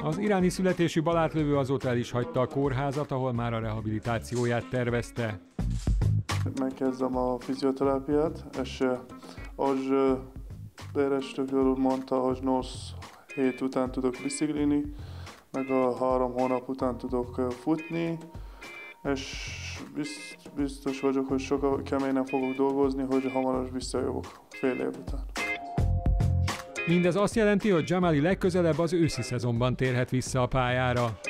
Az iráni születésű balátlövő azóta el is hagyta a kórházat, ahol már a rehabilitációját tervezte. Megkezdem a fizioterápiát, és ahogy érettségről mondta, hogy 8 hét után tudok biciklini, meg a 3 hónap után tudok futni, és biztos vagyok, hogy sokkal keményen fogok dolgozni, hogy hamarosan visszajövök fél év után. Mindez azt jelenti, hogy Jamali legközelebb az őszi szezonban térhet vissza a pályára.